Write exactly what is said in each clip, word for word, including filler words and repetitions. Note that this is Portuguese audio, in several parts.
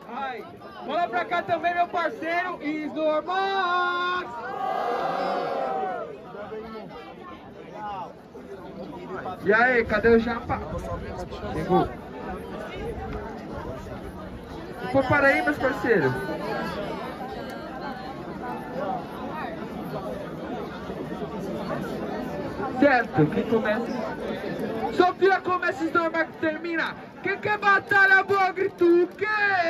Ai, vamos pra cá também, meu parceiro, Isnormax! E aí, cadê o Japa? Chegou. Pô, para aí, meus parceiros. Certo, quem começa? Sofia começa e Isnormax termina. Quem quer batalha boa, grita o quê?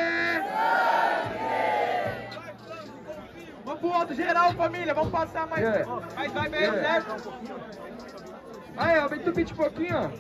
Vamos pro outro, geral, família, vamos passar mais. Yeah. Mas vai bem, yeah. Certo? Aí, aumenta o beat um pouquinho, ó.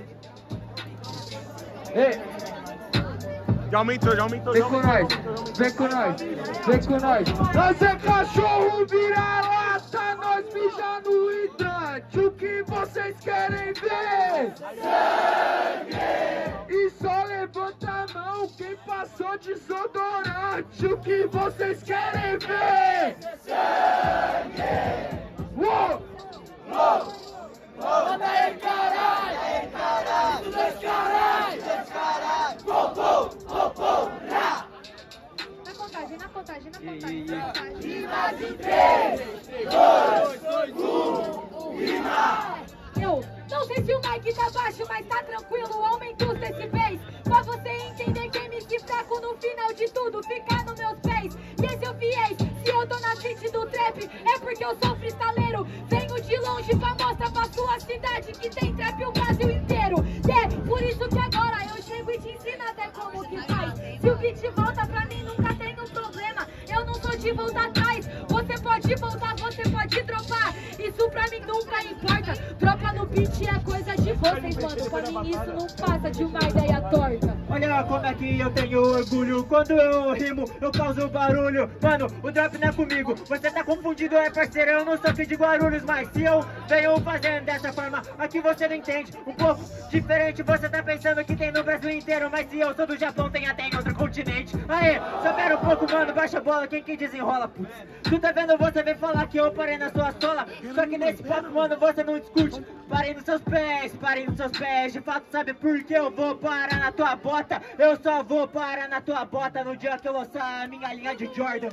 Ei. Já aumentou, já aumentou, vem já com aumentou. Nós, vem com nós, vem com nós. Nós é cachorro, vira lata, nós mija no hidrante. O que vocês querem ver? Sangue! E só levanta a mão quem passou desodorante. O que vocês querem ver? Sangue! Uou! Uou! Manda aí, caralho! Aí, caralho! Isso dois caralho! Dois caralho! Pô, pô, pô, pô, rá! Na contagem, na contagem, na contagem, na contagem. Rimas em três, dois, um, rima! Eu não sei se o mic tá baixo, mas tá tranquilo, aumenta os decibéis. Pra você entender que M C fraco no final de tudo fica nos meus pés. E esse eu fiéis, se eu tô na frente do trap, é porque eu sou freestaleiro. Venho de longe pra mostrar pra sua cidade que tem trap o Brasil inteiro. E é por isso que agora eu chego e te ensino até como que faz. Se o beat volta pra mim nunca tem um problema, eu não sou de voltar atrás. Você pode voltar, você pode dropar, isso pra mim nunca importa. Dropa no beat é coisa de vocês, mano. Pra mim isso não passa de uma ideia torta. Olha como é que eu tenho orgulho. Quando eu rimo, eu causo barulho. Mano, o drop não é comigo. Você tá confundido, é parceiro. Eu não sou aqui de Guarulhos, mas se eu venho fazendo dessa forma, aqui você não entende. Um pouco diferente, você tá pensando que tem no Brasil inteiro, mas se eu sou do Japão, tem até em outro continente. Aê, só pera um pouco, mano, baixa a bola. Quem que desenrola, putz? Tu tá vendo, você vem falar que eu parei na sua sola. Só que nesse papo, mano, você não discute. Parei nos seus pés, parei nos seus pés. De fato, sabe por que eu vou parar na tua bota? Eu só vou parar na tua bota no dia que eu lançar a minha linha de Jordan.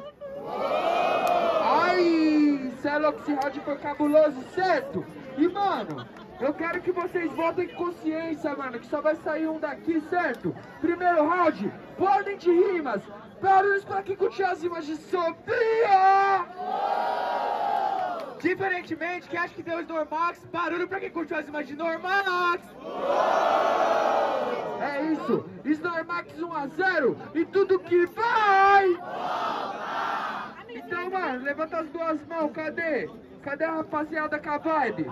Ai, cê é louco, esse round foi cabuloso, certo? E, mano, eu quero que vocês votem com consciência, mano, que só vai sair um daqui, certo? Primeiro round, ordem de rimas. Barulhos pra quem curtiu as rimas de Sofia! Diferentemente, quem acha que deu Isnormax, barulho pra quem curtiu as rimas de Normax! É isso, Isnormax um a zero e tudo que vai! Então, mano, levanta as duas mãos, cadê? Cadê a rapaziada com a vibe?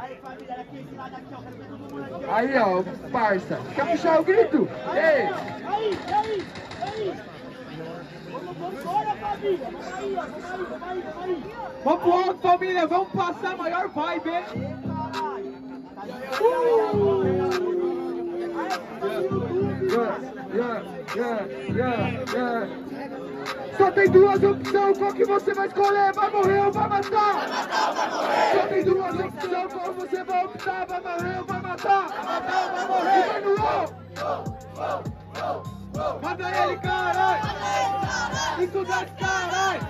Aí, ó, parça. Quer puxar o grito? Ei! Aí, aí, aí! Vamos, bora, família! Vamos aí, ó! Vamos aí, vamos aí, vamos aí! Vamos pro alto, família! Vamos passar a maior vibe, hein? Yeah, yeah, yeah, yeah. Só tem duas opções, qual que você vai escolher? Vai morrer ou vai matar? Vai matar ou vai morrer? Só tem duas opções, qual você vai optar? Vai morrer ou vai matar? Vai matar ou vai morrer? E vai no ó! Manda ele, caralho! Isso dá caralho!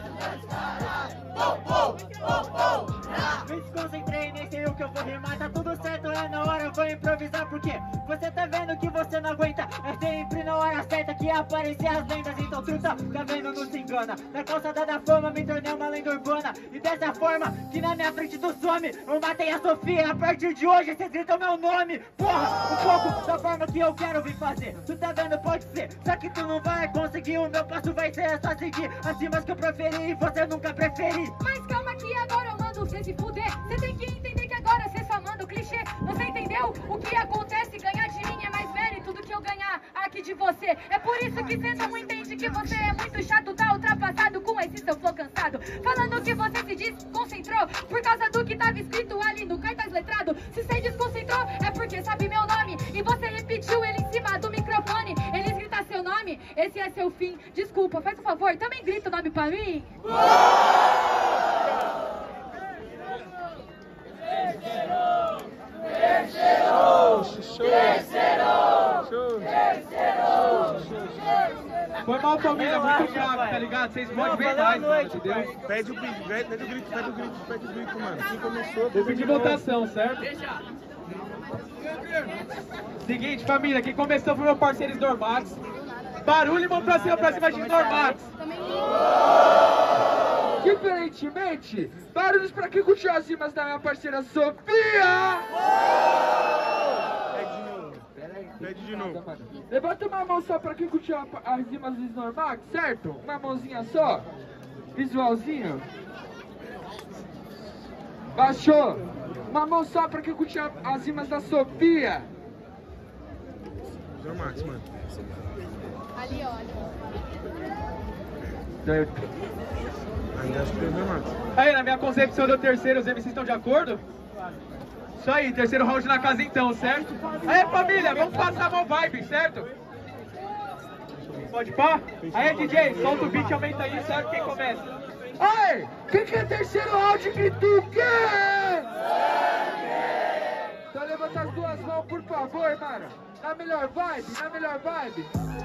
Me desconcentrei, nem sei o que eu vou rimar. Tá tudo certo, é na hora, eu vou improvisar. Porque você tá vendo que você não aguenta. É sempre na hora certa que aparecem as lendas. Então tu tá, tá vendo, não se engana. Na calçada da fama me tornei uma lenda urbana. E dessa forma, que na minha frente tu some. Eu matei a Sofia, a partir de hoje vocês gritam meu nome. Porra, um pouco da forma que eu quero vir fazer. Tu tá vendo, pode ser, só que tu não vai conseguir. O meu passo vai ser só seguir as rimas que eu preferi e você nunca preferi. Mas calma que agora eu mando você se fuder. Você tem que entender que agora você só manda o clichê. Você entendeu? O que acontece? Ganhar de mim é mais mérito do que eu ganhar aqui de você. É por isso que você não entende que você é muito chato. Tá ultrapassado com esse seu flow cansado. Falando que você se desconcentrou por causa do que tava escrito ali no cartaz letrado. Se você desconcentrou é porque sabe meu nome e você repetiu ele em cima do microfone. Eles gritam seu nome, esse é seu fim. Desculpa, faz um favor, também grita o nome pra mim. Foi mal, família, muito fraco, tá ligado? Vocês podem ver mais, mano, entendeu? Pede o grito, pede o grito, pede o grito, pede o grito, mano. Quem começou... Vou pedir votação, certo? Seguinte, família, quem começou foi meu parceiro Snormax. Barulho e mão pra cima, pra cima de Snormax. Diferentemente, barulhos pra quem curtiu as rimas da minha parceira Sofia. Pede de novo. Levanta uma mão só pra quem curtiu as rimas do Snormax, certo? Uma mãozinha só. Visualzinho. Baixou. Uma mão só pra quem curtiu as rimas da Sofia. Snormax, mano. Ali, olha. Certo. Ainda acho que é Snormax. Aí, na minha concepção deu terceiro, os M Cs estão de acordo? Isso aí, terceiro round na casa então, certo? Aí, família, vamos passar a mão vibe, certo? Pode pá? Aí, D J, solta o beat e aumenta aí, certo? Quem começa? Aí, quem quer terceiro round que tu quer? Então levanta as duas mãos, por favor, mano. Na melhor vibe, na melhor vibe.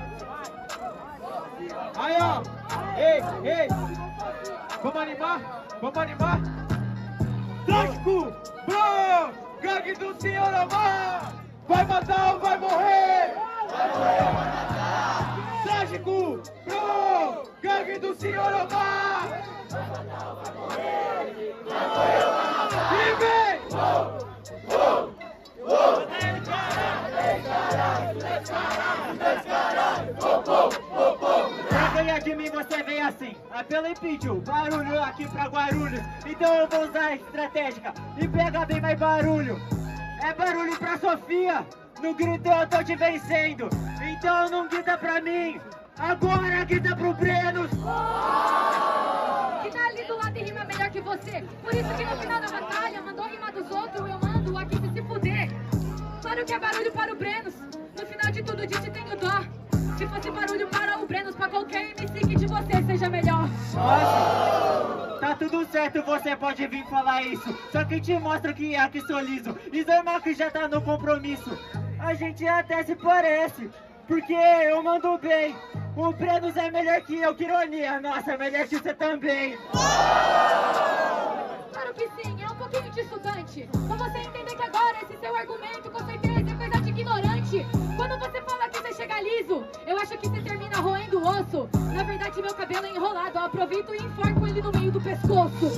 Aí, ó. Ei, ei. Vamos animar? Vamos animar? Trágico! Bro! Gangue do Senhor Omar! Vai matar ou vai morrer? Vai morrer ou vai matar? Trágico! Bro! Gangue do Senhor Omar! Vai matar ou vai morrer? Vai morrer ou vai matar? E vem! Pra ganhar de mim você vem assim, apelo e pediu barulho aqui pra Guarulhos. Então eu vou usar a estratégica e pega bem mais barulho. É barulho pra Sofia, no grito eu tô te vencendo. Então não grita pra mim, agora grita pro Brenos. Que tá ali do lado e rima melhor que você. Por isso que no final da batalha mandou rimar dos outros, eu mando aqui pra se fuder. Claro que é barulho para o Brenos, no final de tudo disse tenho dó. Se fosse barulho para o Brenos, pra qualquer M C que de você seja melhor. Nossa, tá tudo certo, você pode vir falar isso. Só que te mostro que é que sou liso. Snormax já tá no compromisso. A gente até se parece, porque eu mando bem. O Brenos é melhor que eu, que ironia. Nossa, é melhor que você também. Claro que sim, é um pouquinho de estudante. Pra você entender que agora esse seu argumento com certeza é coisa de ignorante. Quando você fala que você chega liso, eu acho que você termina roendo o osso. Na verdade meu cabelo é enrolado, eu aproveito e enforco ele no meio do pescoço.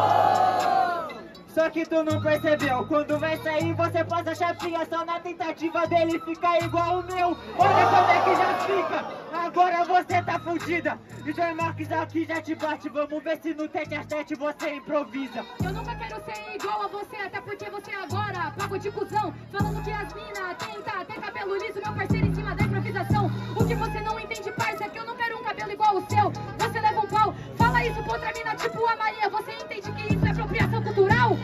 Só que tu não percebeu, quando vai sair você passa a chapinha só na tentativa dele ficar igual o meu. Olha como é que já fica, agora você tá fudida. Snormax aqui já te bate, vamos ver se no tete a tete você improvisa. Eu nunca quero ser igual a você, até porque você agora pago de cuzão. Falando que as mina tenta ter cabelo liso, meu parceiro em cima da improvisação. O que você não entende, parça, é que eu não quero um cabelo igual o seu. Você leva um pau, fala isso pra outra mina tipo a Maria. Você entende que isso é apropriação cultural?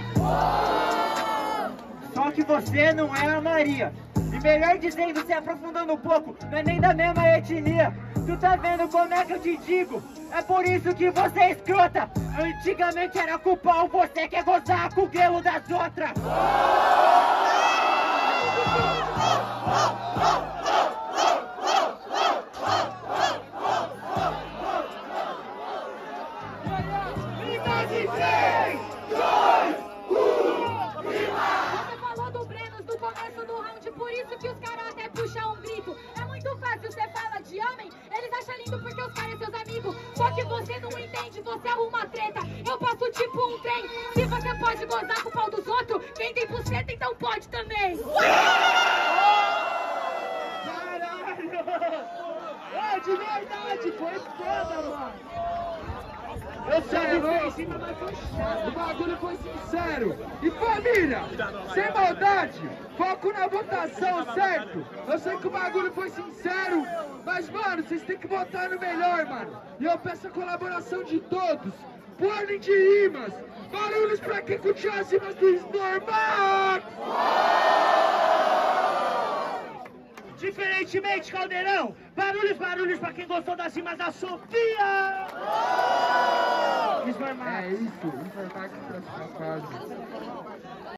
Só que você não é a Maria. E melhor dizendo, se aprofundando um pouco, não é nem da mesma etnia. Tu tá vendo como é que eu te digo? É por isso que você é escrota. Antigamente era culpa ou você quer gozar com o grelo das outras. Começo do round, por isso que os caras até puxam um grito. É muito fácil, você fala de homem, eles acham lindo porque os caras são seus amigos. Só que você não entende, você arruma treta. Eu passo tipo um trem. Se você pode gozar com o pau dos outros, quem tem buceta então pode também. Caralho! É de verdade, foi foda, mano. Eu sei, o bagulho foi sincero. E família, sem maldade, foco na votação, certo? Eu sei que o bagulho foi sincero, mas mano, vocês têm que votar no melhor, mano. E eu peço a colaboração de todos. Por ordem de rimas, barulhos pra quem curtiu as rimas do Snormax. Diferentemente, Caldeirão, barulhos, barulhos pra quem gostou das rimas da Sofia! É isso, Snormax pra sua casa.